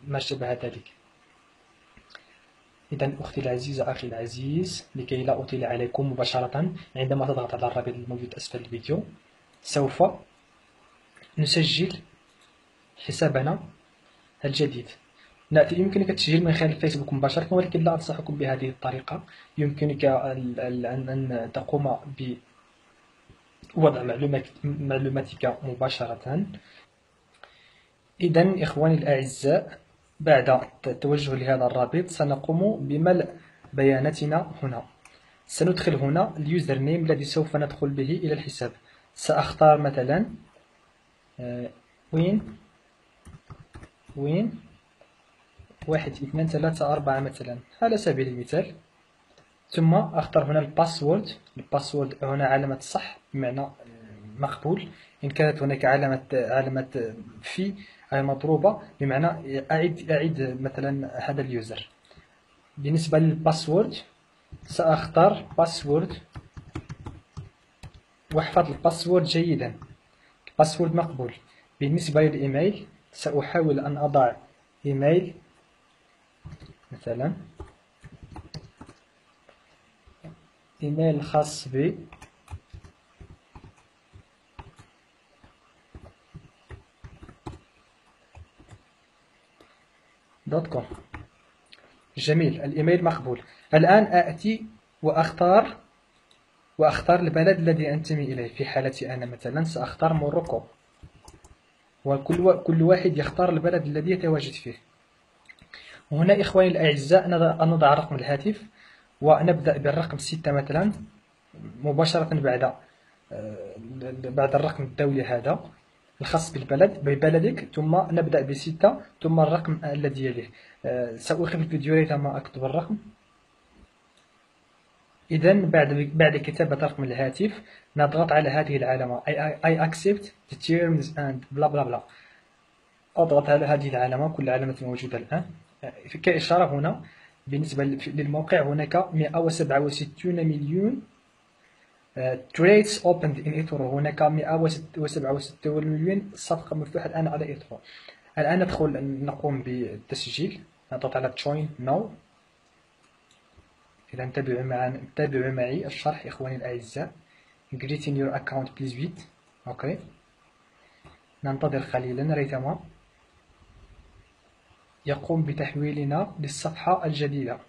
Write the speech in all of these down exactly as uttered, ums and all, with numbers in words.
ما شابه ذلك. إذا أختي العزيزة أخي العزيز، لكي لا أطيل عليكم مباشرة، عندما تضغط على الرابط الموجود أسفل الفيديو سوف نسجل حسابنا الجديد. نأتي يمكنك التسجيل من خلال الفيسبوك مباشرة، ولكن لا أنصحكم بهذه الطريقة. يمكنك أن تقوم بوضع معلوماتك مباشرة. إذن إخواني الأعزاء، بعد التوجه لهذا الرابط سنقوم بملء بياناتنا هنا. سندخل هنا اليوزر نيم الذي سوف ندخل به إلى الحساب. سأختار مثلا وين وين واحد اثنان ثلاثة أربعة مثلا على سبيل المثال. ثم أختار هنا الباسورد. الباسورد هنا علامة صح بمعنى مقبول. إن كانت هناك علامة علامة في أي مضروبة بمعنى أعيد أعيد مثلا هذا اليوزر. بالنسبة للباسورد سأختار باسورد واحفظ الباسورد جيدا. الباسورد مقبول. بالنسبة للإيميل سأحاول أن أضع إيميل مثلا إيميل خاص بي دوت كوم. جميل، الإيميل مقبول. الآن آتي وأختار وأختار البلد الذي أنتمي إليه. في حالتي أنا مثلا سأختار موروكو، وكل كل واحد يختار البلد الذي يتواجد فيه. هنا إخواني الأعزاء نضع رقم الهاتف، ونبدأ بالرقم ستة مثلا مباشرة بعد بعد الرقم الدولي هذا الخاص بالبلد ببلدك، ثم نبدأ بستة ثم الرقم الذي يليه. سأوقف الفيديو ليتما أكتب الرقم. إذا بعد بعد كتابة رقم الهاتف نضغط على هذه العلامة I accept the terms and بلا بلا بلا. أضغط على هذه العلامة، كل علامة موجودة الآن. كإشارة هنا بالنسبة للموقع هناك مئة وسبعة وستون مليون trades opened in eToro. هناك مئة وسبعة وستون مليون صفقة مفتوحة الآن على eToro. الآن ندخل نقوم بالتسجيل. نضغط على join now. إذا انتبهوا معي انتبهوا معي الشرح إخواني الأعزاء. creating your account please wait. أوكي، ننتظر قليلا ريتما يقوم بتحويلنا للصفحة الجديدة.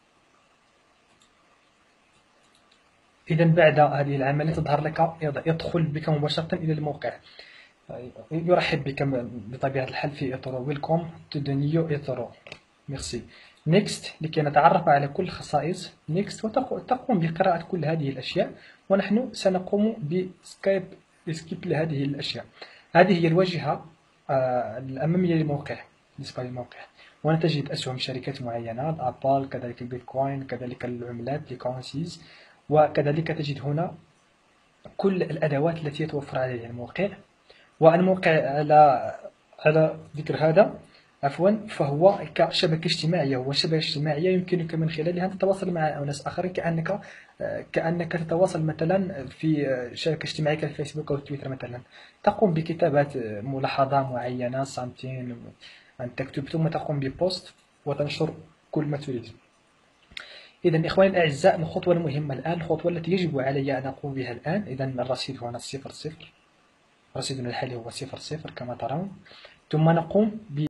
إذا بعد هذه العملية تظهر لك يدخل بك مباشرة إلى الموقع. يرحب بك بطبيعة الحال في eToro. Welcome to the new eToro. Merci. Next لكي نتعرف على كل خصائص Next، وتقوم بقراءة كل هذه الأشياء، ونحن سنقوم بسكيب بسكيب لهذه الأشياء. هذه هي الواجهة الأمامية للموقع. بالنسبة للموقع هنا تجد أسهم شركات معينة، أبل، كذلك البيتكوين، كذلك العملات الكورنسيز، وكذلك تجد هنا كل الأدوات التي يتوفر عليها الموقع. والموقع على على ذكر هذا عفوا فهو كشبكة اجتماعية. هو شبكة اجتماعية يمكنك من خلالها أن تتواصل مع أناس آخرين، كأنك كأنك تتواصل مثلا في شبكة اجتماعية كالفيسبوك أو تويتر مثلا. تقوم بكتابة ملاحظة معينة سنتين أن تكتب، ثم تقوم ببوست وتنشر كل ما تريد. إذا إخواني الأعزاء، الخطوة المهمة الآن، الخطوة التي يجب علي أن أقوم بها الآن. إذا الرصيد هنا صفر صفر، رصيدنا الحالي هو صفر صفر كما ترون. ثم نقوم ب